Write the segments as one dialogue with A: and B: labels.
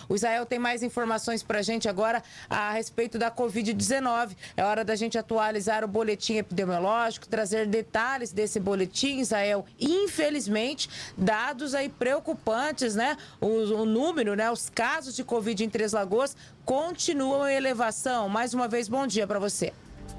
A: O Israel tem mais informações para a gente agora a respeito da Covid-19. É hora da gente atualizar o boletim epidemiológico, trazer detalhes desse boletim, Israel. Infelizmente, dados aí preocupantes, né? O número, né? Os casos de Covid em Três Lagoas continuam em elevação. Mais uma vez, bom dia para você.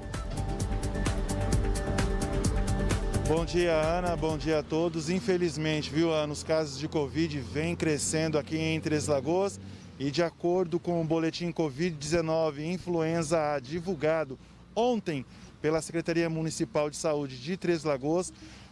B: Bom dia, Ana. Bom dia a todos. Infelizmente, viu, Ana, os casos de Covid vêm crescendo aqui em Três Lagoas e de acordo com o boletim Covid-19 Influenza A divulgado ontem pela Secretaria Municipal de Saúde de Três Lagoas,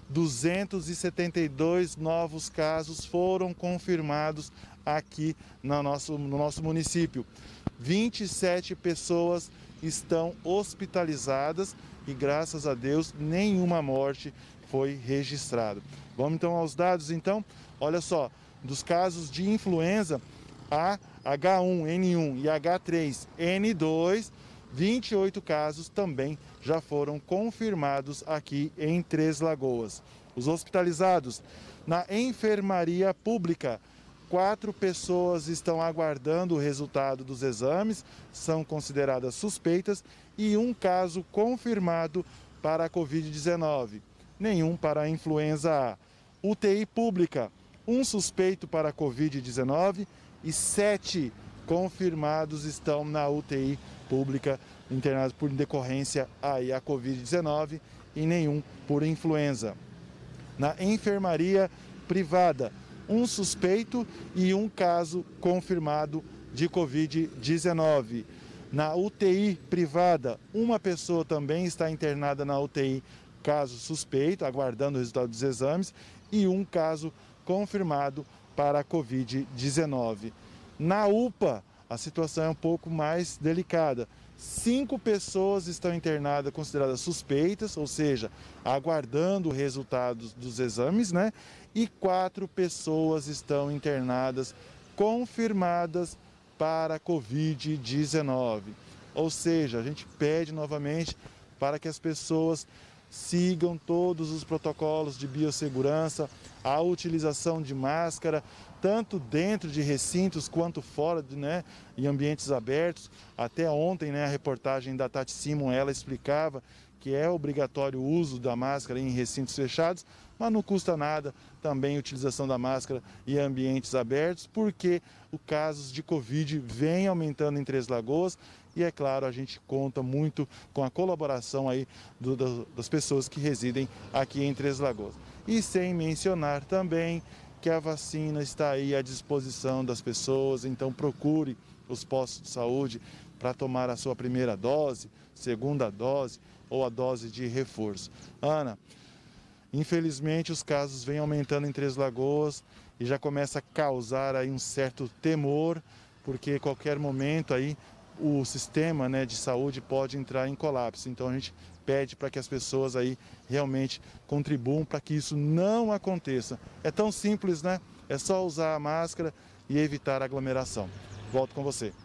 B: 272 novos casos foram confirmados aqui no nosso município. 27 pessoas estão hospitalizadas e, graças a Deus, nenhuma morte foi registrada. Vamos então aos dados, então. Olha só, dos casos de influenza A, H1N1 e H3N2, 28 casos também já foram confirmados aqui em Três Lagoas. Os hospitalizados na enfermaria pública, 4 pessoas estão aguardando o resultado dos exames, são consideradas suspeitas, e um caso confirmado para a Covid-19, nenhum para a influenza A. UTI pública, um suspeito para a Covid-19 e 7 confirmados estão na UTI pública, internados por decorrência aí a Covid-19 e nenhum por influenza. Na enfermaria privada, um suspeito e um caso confirmado de Covid-19. Na UTI privada, uma pessoa também está internada na UTI, caso suspeito, aguardando o resultado dos exames, e um caso confirmado para a Covid-19. Na UPA, a situação é um pouco mais delicada. 5 pessoas estão internadas consideradas suspeitas, ou seja, aguardando o resultado dos exames, né? E 4 pessoas estão internadas confirmadas para a Covid-19. Ou seja, a gente pede novamente para que as pessoas sigam todos os protocolos de biossegurança, a utilização de máscara, tanto dentro de recintos quanto fora, né, em ambientes abertos. Até ontem, né, a reportagem da Tati Simon, ela explicava que é obrigatório o uso da máscara em recintos fechados, mas não custa nada também a utilização da máscara em ambientes abertos, porque os casos de Covid vêm aumentando em Três Lagoas e, é claro, a gente conta muito com a colaboração aí das pessoas que residem aqui em Três Lagoas. E sem mencionar também que a vacina está aí à disposição das pessoas, então procure os postos de saúde para tomar a sua primeira dose, segunda dose ou a dose de reforço. Ana, infelizmente os casos vêm aumentando em Três Lagoas e já começa a causar aí um certo temor, porque a qualquer momento aí o sistema, né, de saúde pode entrar em colapso. Então a gente pede para que as pessoas aí realmente contribuam para que isso não aconteça. É tão simples, né? É só usar a máscara e evitar a aglomeração. Volto com você.